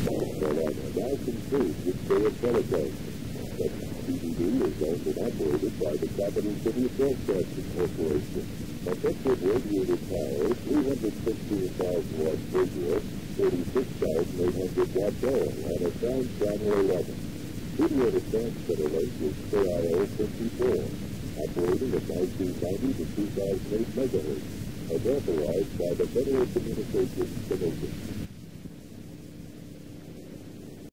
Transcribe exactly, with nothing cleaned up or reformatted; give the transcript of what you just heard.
Now concludes its day of telephone. W T V D is owned and operated by the Capital City Broadcasting Corporation. A Texas radiated power, three hundred sixteen thousand watt radio, thirty-six thousand eight hundred watt oil on a sound channel eleven. Video to transmitter link is K I O fifty-four, operating at nineteen ninety to two thousand eight megahertz, as authorized by the Federal Communications Commission.